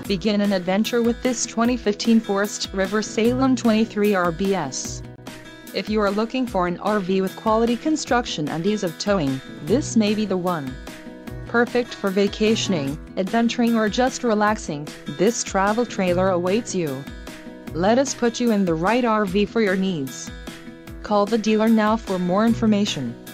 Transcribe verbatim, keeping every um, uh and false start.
Begin an adventure with this twenty fifteen Forest River Salem twenty-three R B S. If you are looking for an R V with quality construction and ease of towing, this may be the one. Perfect for vacationing, adventuring or just relaxing, this travel trailer awaits you. Let us put you in the right R V for your needs. Call the dealer now for more information.